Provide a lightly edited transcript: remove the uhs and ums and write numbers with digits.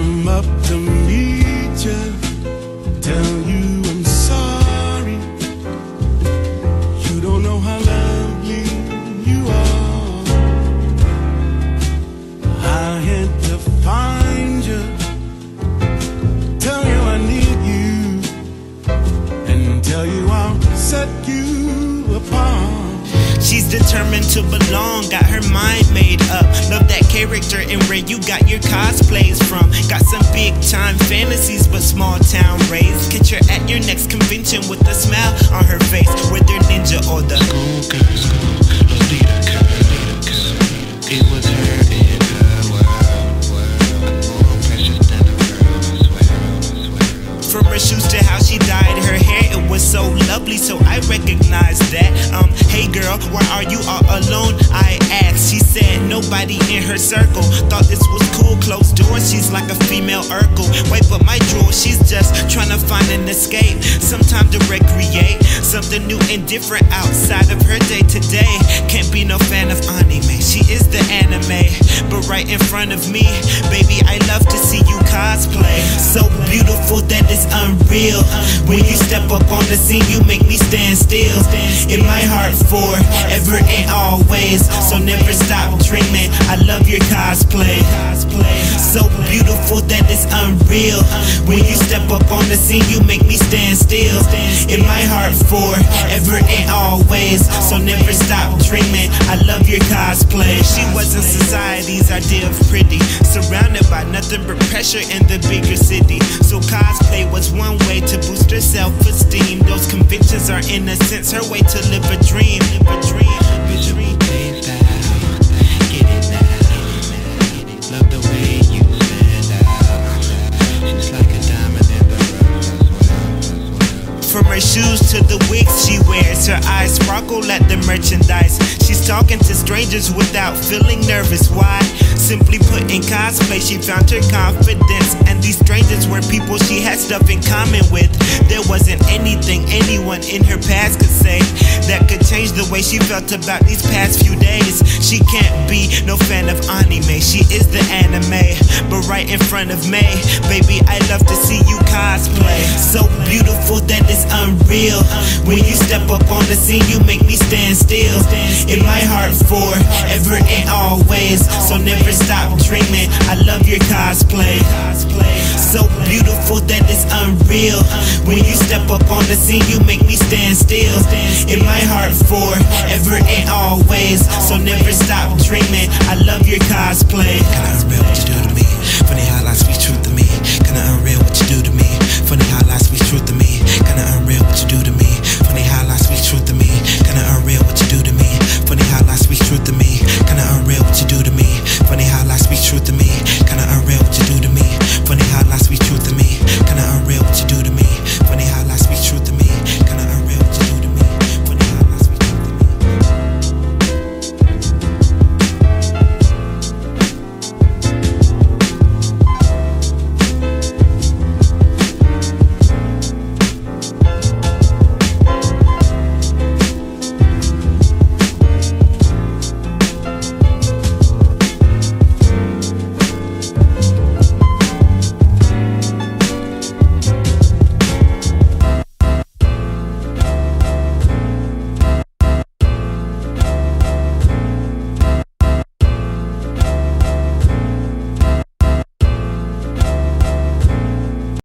come up to meet you, tell you I'm sorry. You don't know how lovely you are. I had to find you, tell you I need you, and tell you I'll set you apart. She's determined to belong, got her mind made up. Love that character and where you got your cosplays from. Got some big time fantasies but small town raised. Catch her at your next convention with a smile on her face. Whether ninja or the school, Lolita girl. It was her in her world, more precious than a pearl, I swear. From her shoes to how she dyed her hair, it was so lovely, so I recognized that. Hey girl, why are you all alone? I asked. She said nobody in her circle thought this was cool. Closed doors, she's like a female Urkel. Wipe up my drawer, she's just trying to find an escape, some time to recreate, something new and different outside of her day to day. Can't be no fan of anime, she is the anime, but right in front of me, baby, I love to see you cosplay. So beautiful that it's unreal. When you step up on the scene, you make me stand still. In my heart forever and always, so never stop dreaming. I love your cosplay. So beautiful that it's unreal. When you step up on the scene, you make me stand still. In my heart forever and always, so never stop dreaming. I love your cosplay. She wasn't society's idea of pretty, surrounded by nothing but pressure in the bigger city. So cosplay was one way to boost her self-esteem. Those conventions are in a sense her way to live a dream. Visual taste out, get it now. Love the way you stand out. She's like a diamond in the rough. From her shoes to the wigs she wears, her eyes sparkle at the merchandise. She's talking to strangers without feeling nervous. Why? Simply put, in cosplay she found her confidence, and these strangers were people she had stuff in common with. There wasn't anything anyone in her past could say that could change the way she felt about these past few days. She can't be no fan of anime, she is the anime, but right in front of me, baby, I love to see you cosplay. So beautiful that it's unreal. When you step up on the scene, you make me stand still. In my heart forever and always, so never stop dreaming. I love your cosplay. So beautiful that it's unreal. When you step up on the scene, you make me stand still. In my heart forever and always, so never stop dreaming. I love your cosplay.